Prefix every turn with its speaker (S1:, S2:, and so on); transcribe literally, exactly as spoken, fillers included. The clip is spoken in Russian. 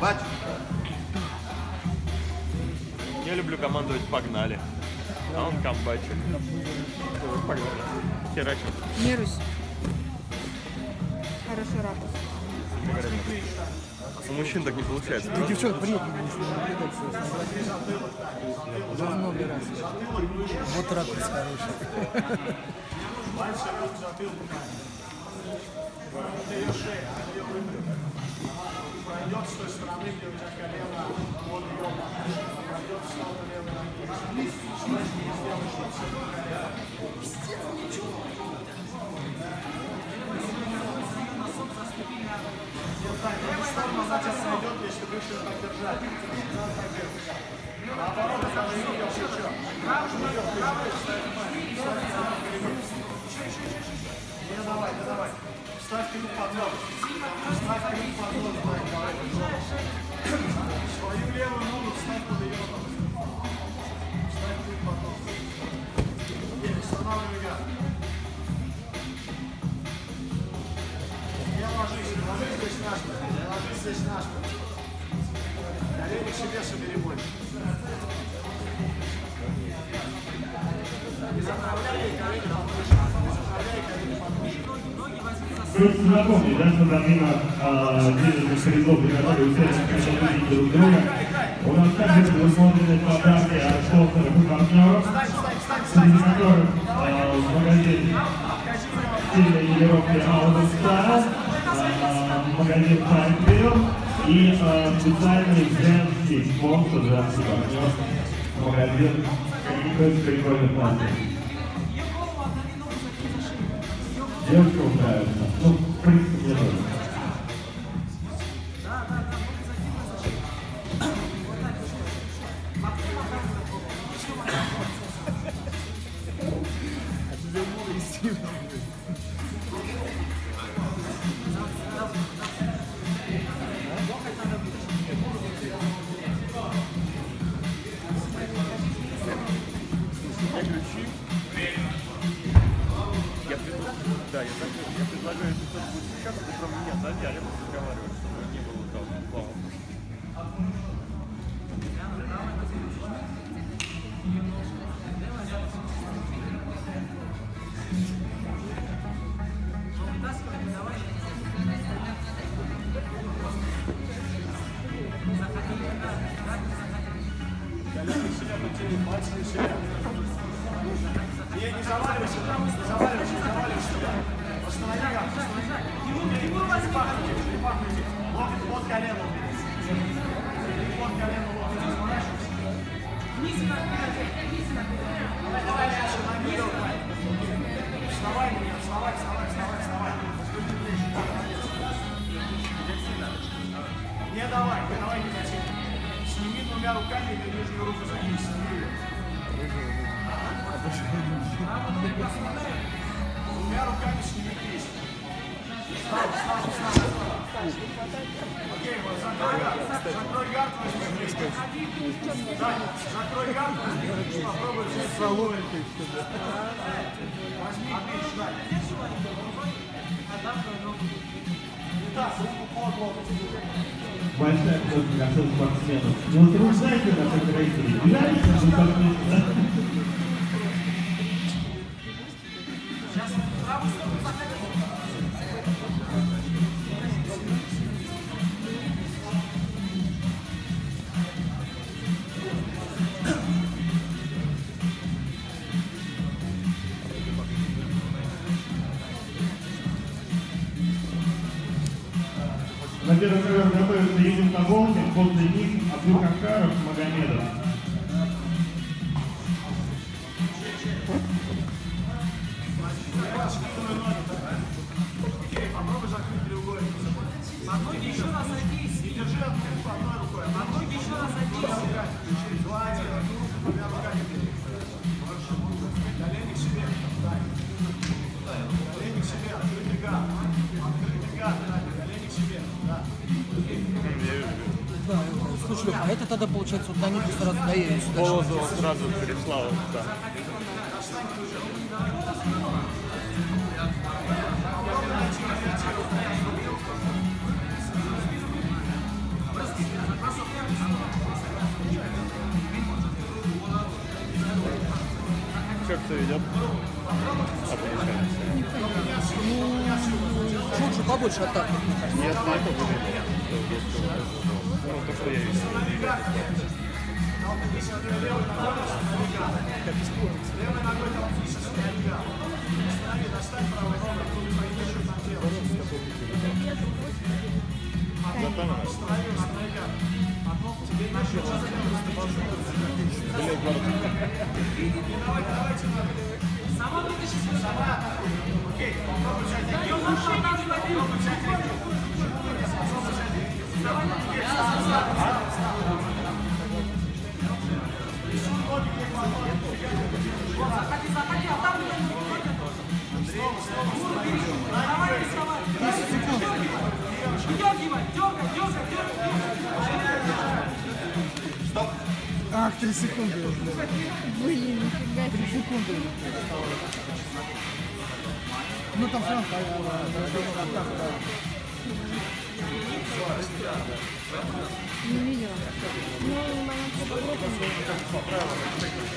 S1: Я люблю командовать «погнали». А он комбачит. Погнали. Херачим.
S2: Мирусь. Хороший ракурс.
S1: У мужчин так не получается.
S3: У девчонок приятно, если наблюдать. Должно убираться. Вот ракурс хороший.
S4: Пройдет с той стороны, где у тебя колено от бедра. Пройдет в сторону левой ноги. Левая сторона сейчас сойдет, если будешь ее так держать. Наоборот, даже не идешь еще. Правую, правую, ставь Не, давай, не давай. Ставь крюк под ногу. Ставь крюк под ногу. Свою левую ногу ставь под ее ногу. Ставь крюк под ногу. Не останавливай меня. Не ложись, не ложись здесь на спину. Не ложись здесь на спину. Колени к себе собери больше. Не заправляй колени под мышку. Не заправляй колени под мышку.
S5: Просто напомню, да, что помимо движения коридоров приготовили все друг друга, у нас также предусмотрены подарки от спонсоров и партнеров, среди которых магазин стиля Европы Autostyle, магазин Time и специальный женский спонсор, женский партнер, магазин каких-то прикольных платьев. Девушкам нравится. Ну, в принципе, мне тоже.
S1: Да, я, так, я предлагаю, если кто-то будет сейчас, ты кроме меня сзади, а я буду разговаривать, чтобы не было там плавно.
S4: Не, не заваливайся, не заваливайся, не заваливайся себя. Останови гад, останови. Перепахните, перепахните. Локоть под колено. Под колено локоть разворачивайся. Давай, давай, дальше, ноги давай. Вставай, меня, вставай, вставай, вставай, вставай. Не давай, не давай, не затяни. Сними двумя руками или нижнюю руку закинь, сними ее. Двумя руками сними кисть. Встал, встал, встал. Окей, вот закрой гард. Закрой гард, возьми близко. Да, закрой гард, возьми близко. Попробуй взять целую. Возьми близко, да. Так, руку под локоть.
S5: Большая просьба ко всем спортсменам. Не утруждайте наших зрителей. Гуляйте, что подписано. На первый ковер готовится Юрий Таболкин, после них Абдул Хакаров, Магомедов.
S4: Попробуй закрыть треугольник. Подноги еще раз садись. И держи одну руку одной рукой. Подноги еще раз садись. Два, один. Одну руку двумя руками. Колени к себе. Колени к себе. Открытый гад. Открытый гад. Колени к себе. Да.
S3: Да, слушай, а это тогда получается вот на них сразу доедет.
S1: Полозова сразу перешла вот туда. все идет. Отлично.
S3: Лучше побольше атак.
S1: Нет, не это выглядит. Ну, то, что я вижу.
S3: Ах, три секунды.
S2: Блин, нифига
S3: Три
S2: себе.
S3: секунды. Ну там все равно
S2: Не видела. Ну, она попробует.